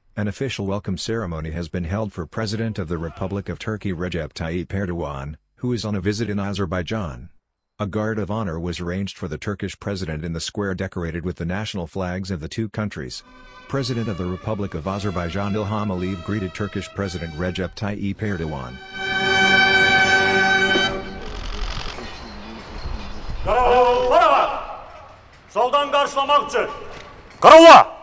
An official welcome ceremony has been held for President of the Republic of Turkey Recep Tayyip Erdogan, who is on a visit in Azerbaijan. A guard of honor was arranged for the Turkish president in the square decorated with the national flags of the two countries. President of the Republic of Azerbaijan Ilham Aliyev greeted Turkish President Recep Tayyip Erdogan. Karaval, soldan karşılamak için. Karavala!